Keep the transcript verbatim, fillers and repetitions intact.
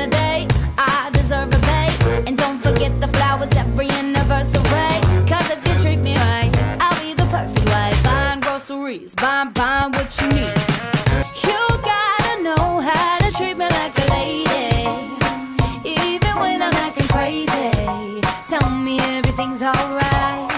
a date, I deserve a bait. And don't forget the flowers every anniversary. Cause if you treat me right, I'll be the perfect wife. Buying groceries, buying, buying what you need. You gotta know how to treat me like a lady, even when I'm acting crazy. Tell me everything's alright.